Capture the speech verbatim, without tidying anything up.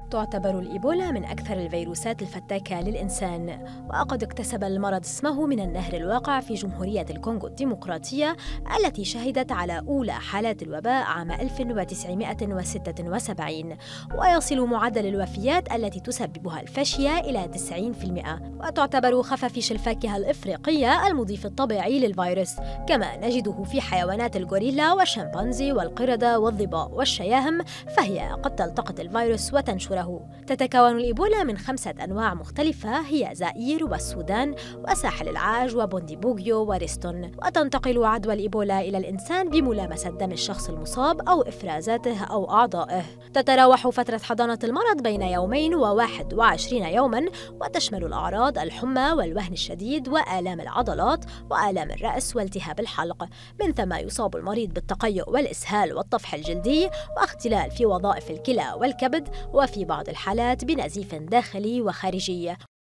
تعتبر الإيبولا من أكثر الفيروسات الفتاكة للإنسان، وقد اكتسب المرض اسمه من النهر الواقع في جمهورية الكونغو الديمقراطية التي شهدت على أولى حالات الوباء عام ألف وتسعمائة وستة وسبعين، ويصل معدل الوفيات التي تسببها الفاشية إلى تسعين بالمئة. وتعتبر خفافيش الفاكهة الإفريقية المضيف الطبيعي للفيروس، كما نجده في حيوانات الغوريلا والشمبانزي والقردة والظباء والشياهم، فهي قد تلتقط الفيروس وتنشره. تتكون الإيبولا من خمسة أنواع مختلفة، هي زائير والسودان وساحل العاج وبونديبوغيو وريستون. وتنتقل عدوى الإيبولا إلى الإنسان بملامسة دم الشخص المصاب أو إفرازاته أو أعضائه. تتراوح فترة حضانة المرض بين يومين وواحد وعشرين يوماً، وتشمل الأعراض الحمى والوهن الشديد وآلام العضلات وآلام الرأس والتهاب الحلق. من ثم يصاب المريض بالتقيؤ والإسهال والطفح الجلدي واختلال في وظائف الكلى والكبد، وفي بعض الحالات بنزيف داخلي وخارجي.